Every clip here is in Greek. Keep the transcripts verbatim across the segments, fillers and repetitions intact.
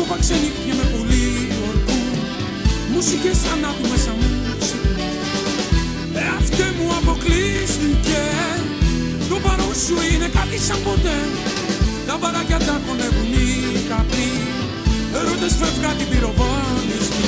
Σκόπα ξενύχτια με πολύ ορκού, μουσικές θανάτου μέσα μου ξυπνούν. Εαυτέ μου αποκλείστηκε, το παρόν σου είναι κάτι σαν ποτέ. Τα μπαράκια τα χωνεύουν οι καπνοί, ερώτες φεύγα την πυροβόληστη.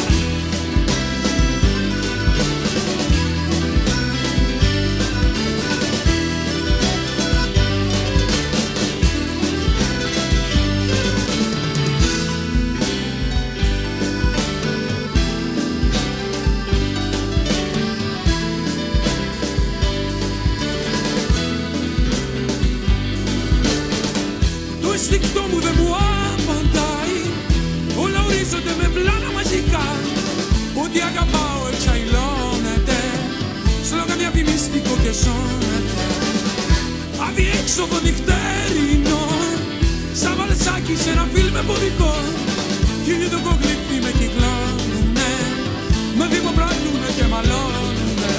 Το αισθηκτό μου δεν μου απαντάει, όλα ορίζονται με πλάνα μαζικά. Ό,τι αγαπάω εξαϊλώνεται, σλόγα διαφημιστικό και σώνεται. Αδιέξοδο νυχτερινό, σαν βαλσάκι σε ένα φιλμ εμπορικό. Χίλιοι το κογλίπι με κυκλώνουνε, με δημοπράττουνε και μαλώνουνε.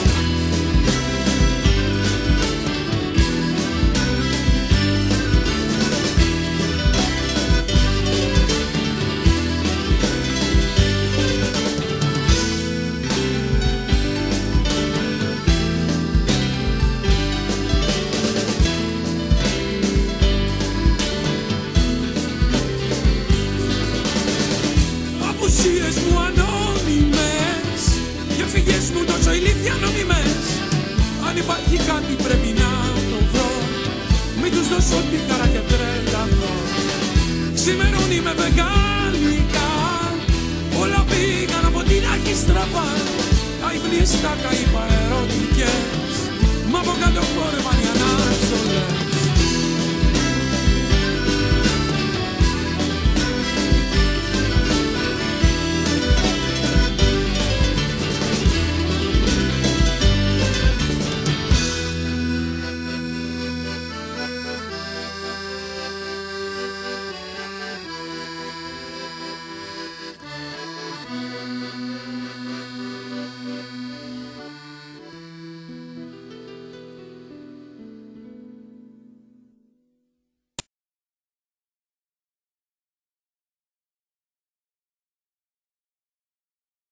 Απουσίες μου ανώνυμες και φυγές μου τόσο ηλίθια νόμιμες. Αν υπάρχει κάτι πρέπει να το βρω, μην τους δώσω τη χαρά και τρελαθώ. Ξημερώνει με βεγγαλικά, όλα πήγαν από την αρχή στραβά. Τα υπνιστάκα είπα ερωτικές, μα από κάτω χόρευαν οι ανάστολες.